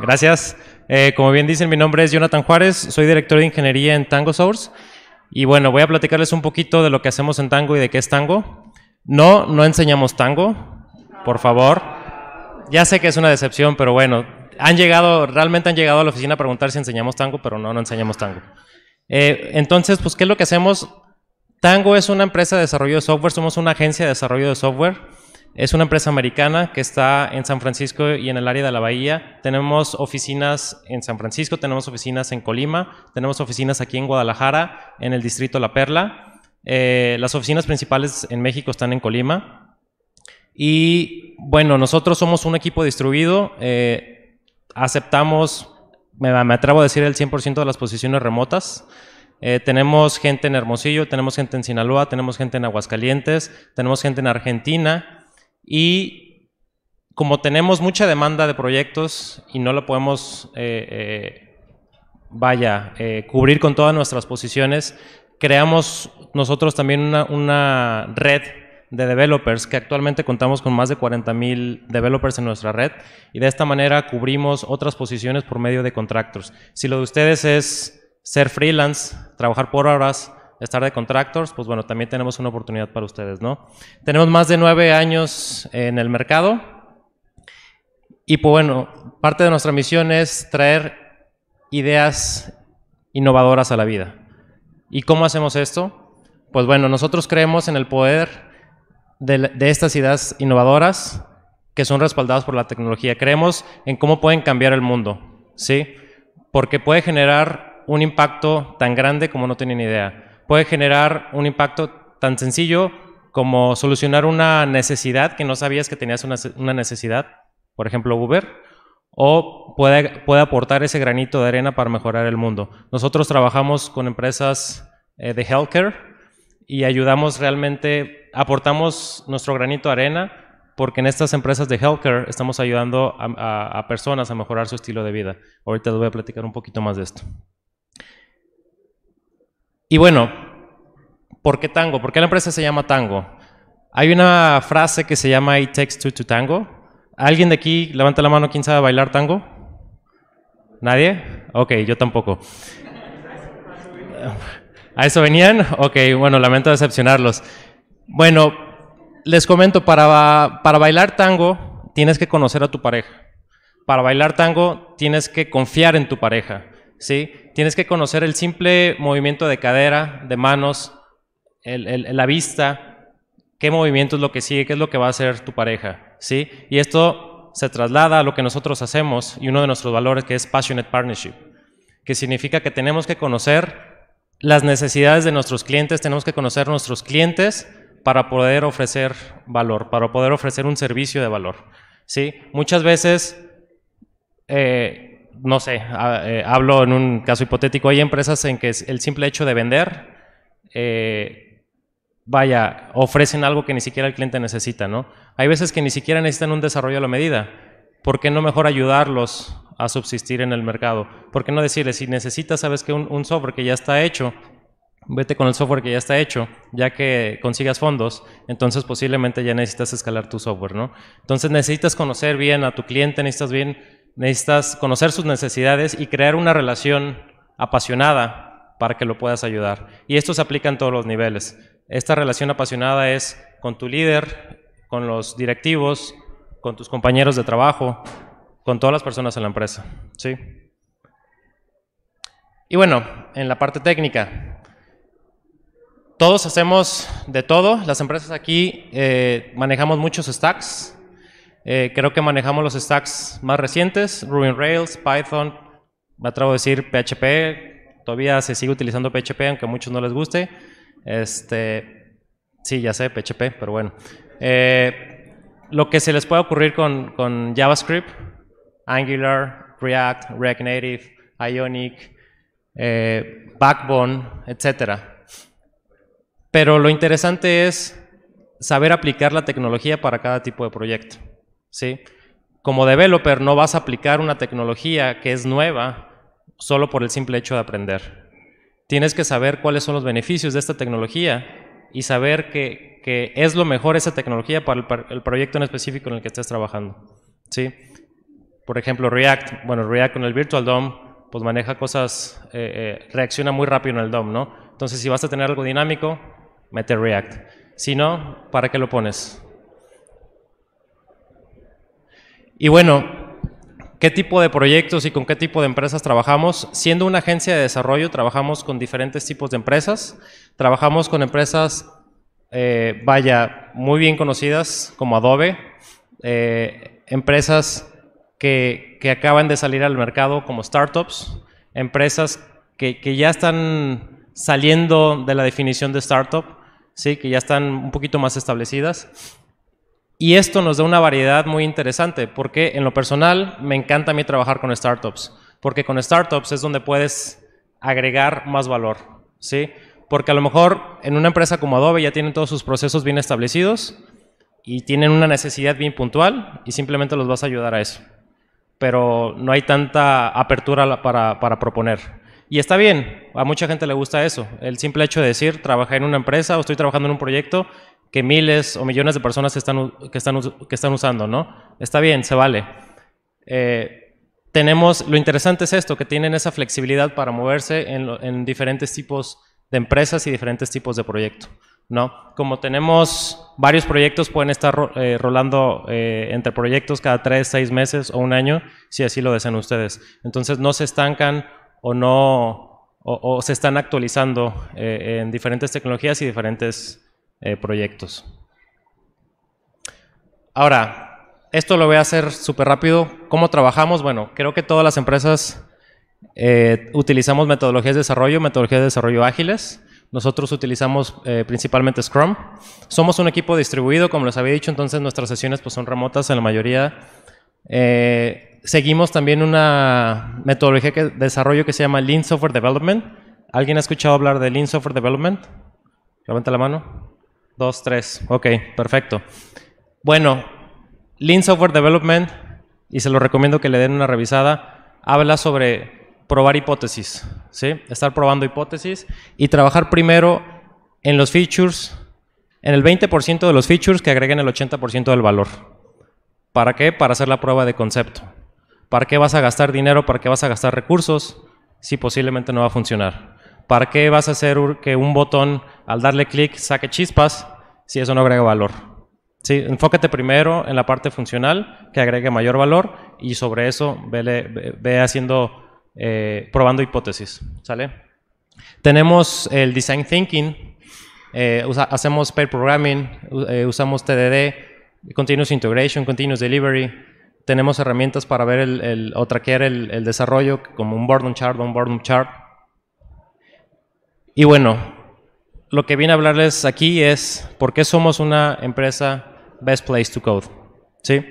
Gracias. Como bien dicen, mi nombre es Jonathan Juárez, soy director de ingeniería en TangoSource. Y bueno, voy a platicarles un poquito de lo que hacemos en Tango y de qué es Tango. No enseñamos Tango, por favor. Ya sé que es una decepción, pero bueno, realmente han llegado a la oficina a preguntar si enseñamos Tango, pero no enseñamos Tango. Entonces, pues, ¿qué es lo que hacemos? Tango es una empresa de desarrollo de software, somos una agencia de desarrollo de software. Es una empresa americana que está en San Francisco y en el área de la Bahía. Tenemos oficinas en San Francisco, tenemos oficinas en Colima, tenemos oficinas aquí en Guadalajara, en el distrito La Perla. Las oficinas principales en México están en Colima. Y bueno, nosotros somos un equipo distribuido. Aceptamos, me atrevo a decir, el 100% de las posiciones remotas. Tenemos gente en Hermosillo, tenemos gente en Sinaloa, tenemos gente en Aguascalientes, tenemos gente en Argentina. Y como tenemos mucha demanda de proyectos y no lo podemos cubrir con todas nuestras posiciones, creamos nosotros también una red de developers, que actualmente contamos con más de 40,000 developers en nuestra red, y de esta manera cubrimos otras posiciones por medio de contractors. Si lo de ustedes es ser freelance, trabajar por horas, estar de contractors, pues bueno, también tenemos una oportunidad para ustedes, ¿no? Tenemos más de 9 años en el mercado y pues bueno, parte de nuestra misión es traer ideas innovadoras a la vida. ¿Y cómo hacemos esto? Pues bueno, nosotros creemos en el poder de estas ideas innovadoras que son respaldadas por la tecnología. Creemos en cómo pueden cambiar el mundo, ¿sí? Porque puede generar un impacto tan grande como no tienen idea. Puede generar un impacto tan sencillo como solucionar una necesidad que no sabías que tenías una necesidad, por ejemplo Uber, o puede aportar ese granito de arena para mejorar el mundo. Nosotros trabajamos con empresas de healthcare y aportamos nuestro granito de arena porque en estas empresas de healthcare estamos ayudando a personas a mejorar su estilo de vida. Ahorita les voy a platicar un poquito más de esto. Y bueno, ¿por qué Tango? ¿Por qué la empresa se llama Tango? Hay una frase que se llama It takes two to tango. ¿Alguien de aquí levanta la mano? ¿Quién sabe bailar tango? ¿Nadie? Ok, yo tampoco. ¿A eso venían? Ok, bueno, lamento decepcionarlos. Bueno, les comento, para bailar tango tienes que conocer a tu pareja. Para bailar tango tienes que confiar en tu pareja, ¿sí? Tienes que conocer el simple movimiento de cadera, de manos, la vista, qué movimiento es lo que sigue, qué es lo que va a hacer tu pareja, ¿sí? Y esto se traslada a lo que nosotros hacemos y uno de nuestros valores, que es Passionate Partnership, que significa que tenemos que conocer las necesidades de nuestros clientes, tenemos que conocer nuestros clientes para poder ofrecer valor, para poder ofrecer un servicio de valor, ¿sí? Muchas veces no sé, hablo en un caso hipotético, hay empresas en que el simple hecho de vender, ofrecen algo que ni siquiera el cliente necesita, ¿no? Hay veces que ni siquiera necesitan un desarrollo a la medida. ¿Por qué no mejor ayudarlos a subsistir en el mercado? ¿Por qué no decirles, si necesitas, sabes que un software que ya está hecho, vete con el software que ya está hecho, ya que consigas fondos, entonces posiblemente ya necesitas escalar tu software, ¿no? Entonces necesitas conocer bien a tu cliente, necesitas conocer sus necesidades y crear una relación apasionada para que lo puedas ayudar. Y esto se aplica en todos los niveles. Esta relación apasionada es con tu líder, con los directivos, con tus compañeros de trabajo, con todas las personas en la empresa, ¿sí? Y bueno, en la parte técnica, todos hacemos de todo. Las empresas aquí manejamos muchos stacks. Creo que manejamos los stacks más recientes, Ruby on Rails, Python, me atrevo a decir PHP, todavía se sigue utilizando PHP, aunque a muchos no les guste. Sí, ya sé, PHP, pero bueno. Lo que se les puede ocurrir con JavaScript, Angular, React Native, Ionic, Backbone, etcétera. Pero lo interesante es saber aplicar la tecnología para cada tipo de proyecto, ¿sí? Como developer no vas a aplicar una tecnología que es nueva solo por el simple hecho de aprender. Tienes que saber cuáles son los beneficios de esta tecnología y saber que es lo mejor esa tecnología para el proyecto en específico en el que estés trabajando, ¿sí? Por ejemplo, React. Bueno, React con el Virtual DOM, pues maneja cosas, reacciona muy rápido en el DOM, ¿no? Entonces, si vas a tener algo dinámico, mete React. Si no, ¿para qué lo pones? Y bueno, ¿qué tipo de proyectos y con qué tipo de empresas trabajamos? Siendo una agencia de desarrollo, trabajamos con diferentes tipos de empresas. Trabajamos con empresas, muy bien conocidas, como Adobe, empresas que acaban de salir al mercado como startups, empresas que ya están saliendo de la definición de startup, ¿sí? Que ya están un poquito más establecidas. Y esto nos da una variedad muy interesante, porque en lo personal me encanta a mí trabajar con startups, porque con startups es donde puedes agregar más valor, ¿sí? Porque a lo mejor en una empresa como Adobe ya tienen todos sus procesos bien establecidos y tienen una necesidad bien puntual y simplemente los vas a ayudar a eso. Pero no hay tanta apertura para proponer. Y está bien, a mucha gente le gusta eso, el simple hecho de decir, trabajé en una empresa o estoy trabajando en un proyecto que miles o millones de personas que están usando, ¿no? Está bien, se vale. Lo interesante es esto, que tienen esa flexibilidad para moverse en diferentes tipos de empresas y diferentes tipos de proyectos, ¿no? Como tenemos varios proyectos, pueden estar rolando entre proyectos cada 3, 6 meses o un año, si así lo desean ustedes. Entonces no se estancan o se están actualizando en diferentes tecnologías y diferentes proyectos. Ahora, esto lo voy a hacer súper rápido. ¿Cómo trabajamos? Bueno, creo que todas las empresas utilizamos metodologías de desarrollo ágiles. Nosotros utilizamos principalmente Scrum. Somos un equipo distribuido, como les había dicho, entonces nuestras sesiones pues, son remotas en la mayoría. Seguimos también una metodología de desarrollo que se llama Lean Software Development. ¿Alguien ha escuchado hablar de Lean Software Development? Levanta la mano. 2, 3. Ok, perfecto. Bueno, Lean Software Development, y se lo recomiendo que le den una revisada, habla sobre probar hipótesis, ¿sí? Estar probando hipótesis y trabajar primero en los features, en el 20% de los features que agreguen el 80% del valor. ¿Para qué? Para hacer la prueba de concepto. ¿Para qué vas a gastar dinero? ¿Para qué vas a gastar recursos? Si posiblemente no va a funcionar. ¿Para qué vas a hacer que un botón, al darle clic, saque chispas si eso no agrega valor? Sí, enfócate primero en la parte funcional, que agregue mayor valor, y sobre eso ve haciendo, probando hipótesis, ¿sale? Tenemos el Design Thinking, hacemos Pair Programming, usamos TDD, Continuous Integration, Continuous Delivery. Tenemos herramientas para ver o traquear el desarrollo, como un boredom chart. Y bueno, lo que vine a hablarles aquí es por qué somos una empresa Bestplacetocode, ¿sí?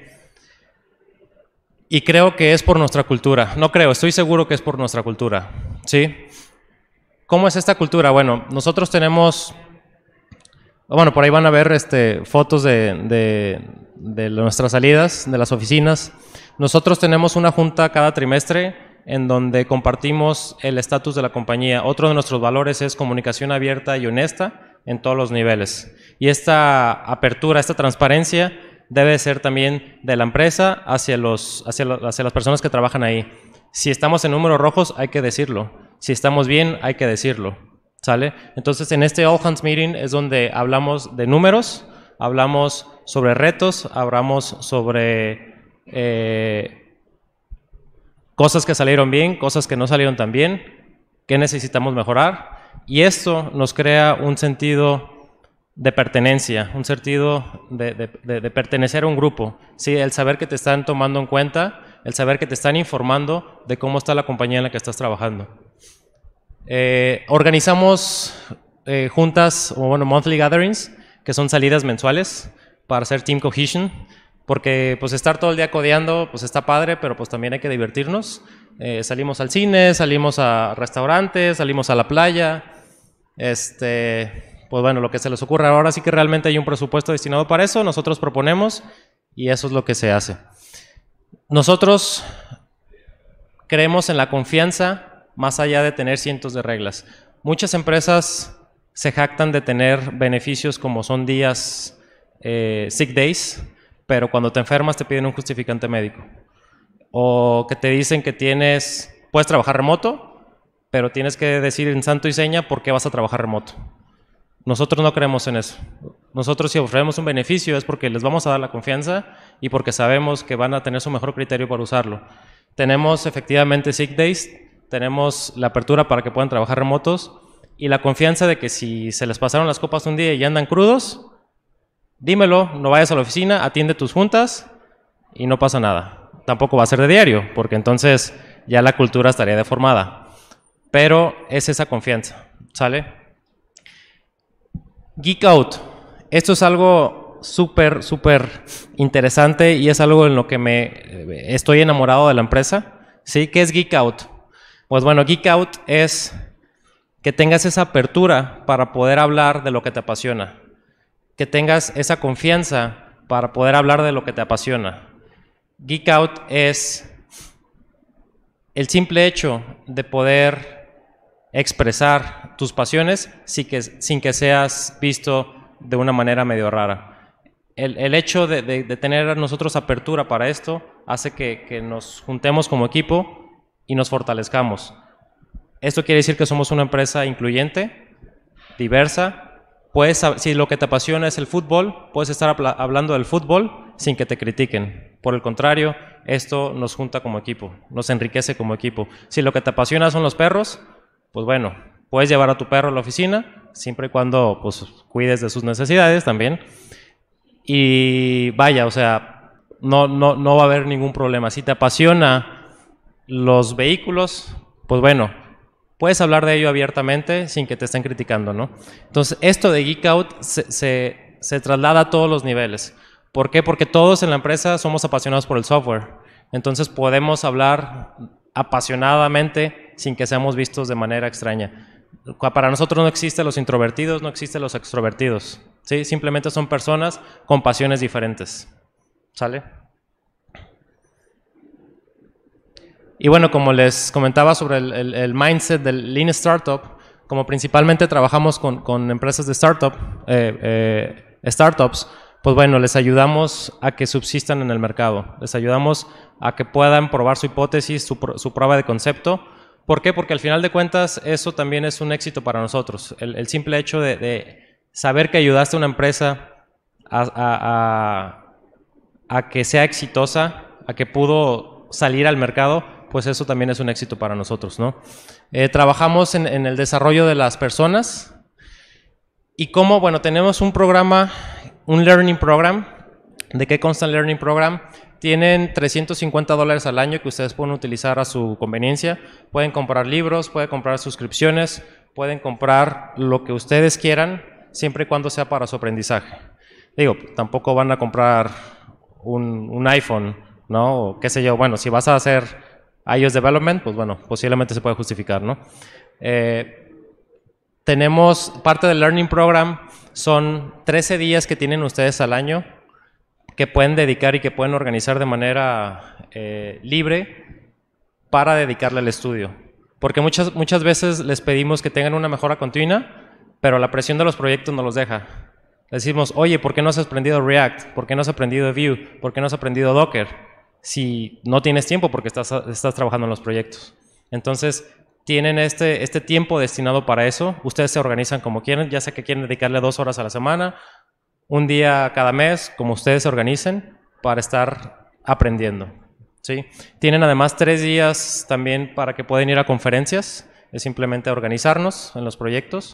Y creo que es por nuestra cultura. No creo, estoy seguro que es por nuestra cultura, ¿sí? ¿Cómo es esta cultura? Bueno, nosotros tenemos... Bueno, por ahí van a ver fotos de nuestras salidas, de las oficinas. Nosotros tenemos una junta cada trimestre en donde compartimos el estatus de la compañía. Otro de nuestros valores es comunicación abierta y honesta en todos los niveles. Y esta apertura, esta transparencia debe ser también de la empresa hacia las personas que trabajan ahí. Si estamos en números rojos, hay que decirlo. Si estamos bien, hay que decirlo. ¿Sale? Entonces, en este All Hands Meeting es donde hablamos de números, hablamos sobre retos, hablamos sobre cosas que salieron bien, cosas que no salieron tan bien, qué necesitamos mejorar, y esto nos crea un sentido de pertenencia, un sentido de pertenecer a un grupo, ¿sí? El saber que te están tomando en cuenta, el saber que te están informando de cómo está la compañía en la que estás trabajando. Organizamos juntas, o bueno, monthly gatherings, que son salidas mensuales para hacer team cohesion, porque pues estar todo el día codeando pues está padre, pero pues también hay que divertirnos. Salimos al cine, salimos a restaurantes, salimos a la playa, pues bueno, lo que se les ocurra. Ahora sí que realmente hay un presupuesto destinado para eso, nosotros proponemos y eso es lo que se hace. Nosotros creemos en la confianza más allá de tener cientos de reglas. Muchas empresas se jactan de tener beneficios como son días, sick days, pero cuando te enfermas te piden un justificante médico. o que te dicen que puedes trabajar remoto, pero tienes que decir en santo y seña por qué vas a trabajar remoto. Nosotros no creemos en eso. Nosotros si ofrecemos un beneficio es porque les vamos a dar la confianza y porque sabemos que van a tener su mejor criterio para usarlo. Tenemos efectivamente sick days, tenemos la apertura para que puedan trabajar remotos y la confianza de que si se les pasaron las copas un día y ya andan crudos, dímelo, no vayas a la oficina, atiende tus juntas y no pasa nada. Tampoco va a ser de diario, porque entonces ya la cultura estaría deformada. Pero es esa confianza, ¿sale? Geek Out. Esto es algo súper, súper interesante y es algo en lo que estoy enamorado de la empresa. ¿Sí? ¿Qué es Geek Out? Pues bueno, Geek Out es que tengas esa apertura para poder hablar de lo que te apasiona. Que tengas esa confianza para poder hablar de lo que te apasiona. Geek Out es el simple hecho de poder expresar tus pasiones sin que seas visto de una manera medio rara. El hecho de tener nosotros apertura para esto hace que nos juntemos como equipo y nos fortalezcamos. Esto quiere decir que somos una empresa incluyente, diversa. Si lo que te apasiona es el fútbol, puedes estar hablando del fútbol sin que te critiquen. Por el contrario, esto nos junta como equipo, nos enriquece como equipo. Si lo que te apasiona son los perros, pues bueno, puedes llevar a tu perro a la oficina, siempre y cuando pues, cuides de sus necesidades también. Y vaya, o sea, no va a haber ningún problema. Si te apasiona los vehículos, pues bueno, puedes hablar de ello abiertamente sin que te estén criticando, ¿no? Entonces, esto de Geek Out se traslada a todos los niveles. ¿Por qué? Porque todos en la empresa somos apasionados por el software. Entonces, podemos hablar apasionadamente sin que seamos vistos de manera extraña. Para nosotros no existen los introvertidos, no existen los extrovertidos, ¿sí? Simplemente son personas con pasiones diferentes, ¿sale? Y bueno, como les comentaba sobre el mindset del Lean Startup, como principalmente trabajamos con empresas de startups, pues bueno, les ayudamos a que subsistan en el mercado, les ayudamos a que puedan probar su hipótesis, su prueba de concepto. ¿Por qué? Porque al final de cuentas eso también es un éxito para nosotros. El simple hecho de saber que ayudaste a una empresa a que sea exitosa, a que pudo salir al mercado, pues eso también es un éxito para nosotros, ¿no? Trabajamos en el desarrollo de las personas y como, bueno, tenemos un programa, un Learning Program. ¿De qué consta el Learning Program? Tienen $350 al año que ustedes pueden utilizar a su conveniencia. Pueden comprar libros, pueden comprar suscripciones, pueden comprar lo que ustedes quieran, siempre y cuando sea para su aprendizaje. Digo, tampoco van a comprar un iPhone, ¿no? O qué sé yo, bueno, si vas a hacer iOS Development, pues bueno, posiblemente se puede justificar, ¿no? Tenemos parte del Learning Program, son 13 días que tienen ustedes al año que pueden dedicar y que pueden organizar de manera libre para dedicarle al estudio. Porque muchas veces les pedimos que tengan una mejora continua, pero la presión de los proyectos no los deja. Les decimos, oye, ¿por qué no has aprendido React? ¿Por qué no has aprendido Vue? ¿Por qué no has aprendido Docker? Si no tienes tiempo porque estás trabajando en los proyectos. Entonces, tienen este tiempo destinado para eso. Ustedes se organizan como quieren, ya sea que quieren dedicarle 2 horas a la semana, un día cada mes, como ustedes se organicen, para estar aprendiendo, ¿sí? Tienen además 3 días también para que pueden ir a conferencias, es simplemente organizarnos en los proyectos.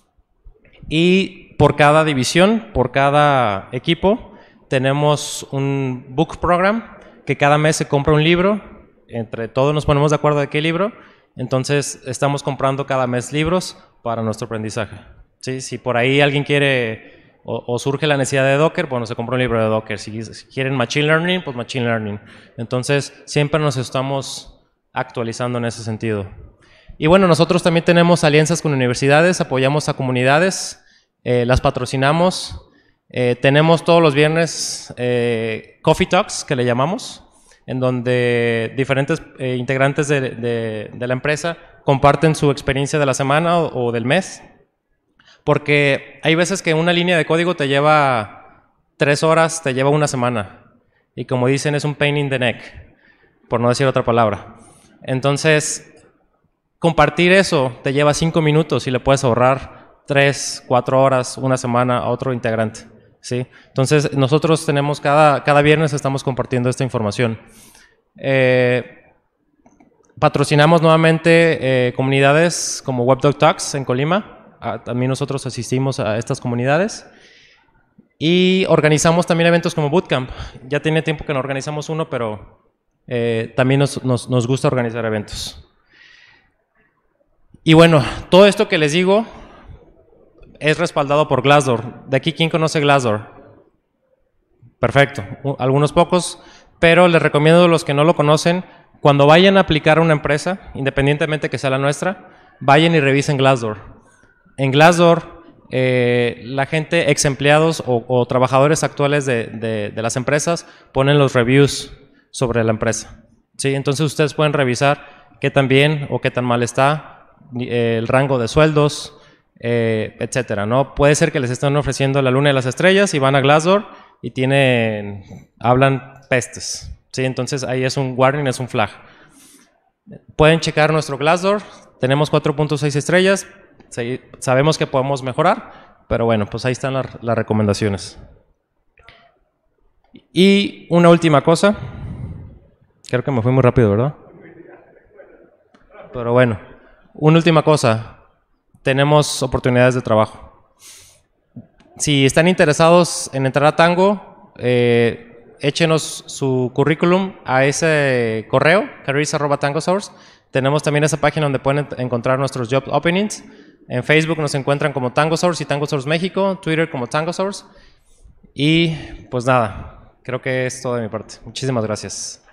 Y por cada división, por cada equipo, tenemos un book program, que cada mes se compra un libro, entre todos nos ponemos de acuerdo de qué libro, entonces estamos comprando cada mes libros para nuestro aprendizaje, ¿sí? Si por ahí alguien quiere o surge la necesidad de Docker, bueno, se compra un libro de Docker. Si quieren Machine Learning, pues Machine Learning. Entonces, siempre nos estamos actualizando en ese sentido. Y bueno, nosotros también tenemos alianzas con universidades, apoyamos a comunidades, las patrocinamos. Tenemos todos los viernes Coffee Talks, que le llamamos, en donde diferentes integrantes de la empresa comparten su experiencia de la semana o del mes. Porque hay veces que una línea de código te lleva 3 horas, te lleva una semana. Y como dicen, es un pain in the neck. por no decir otra palabra. Entonces, compartir eso te lleva 5 minutos y le puedes ahorrar 3, 4 horas, una semana a otro integrante, ¿sí? Entonces, nosotros tenemos cada viernes estamos compartiendo esta información. Patrocinamos nuevamente comunidades como WebDoc Talks en Colima. También nosotros asistimos a estas comunidades. Y organizamos también eventos como Bootcamp. Ya tiene tiempo que no organizamos uno, pero también nos gusta organizar eventos. Y bueno, todo esto que les digo es respaldado por Glassdoor. ¿De aquí quién conoce Glassdoor? Perfecto, algunos pocos, pero les recomiendo a los que no lo conocen, cuando vayan a aplicar a una empresa, independientemente que sea la nuestra, vayan y revisen Glassdoor. En Glassdoor, la gente, ex empleados o trabajadores actuales de las empresas ponen los reviews sobre la empresa, ¿sí? Entonces ustedes pueden revisar qué tan bien o qué tan mal está, el rango de sueldos, etcétera, ¿no? Puede ser que les estén ofreciendo la luna y las estrellas y van a Glassdoor y hablan pestes, ¿sí? Entonces ahí es un warning, es un flag. Pueden checar nuestro Glassdoor, tenemos 4.6 estrellas, sabemos que podemos mejorar, pero bueno, pues ahí están las recomendaciones. Y una última cosa, creo que me fui muy rápido, ¿verdad? Pero bueno, una última cosa, tenemos oportunidades de trabajo. Si están interesados en entrar a Tango, échenos su currículum a ese correo, careers@TangoSource. Tenemos también esa página donde pueden encontrar nuestros job openings. En Facebook nos encuentran como TangoSource y TangoSource México, Twitter como TangoSource. Y pues nada, creo que es todo de mi parte. Muchísimas gracias.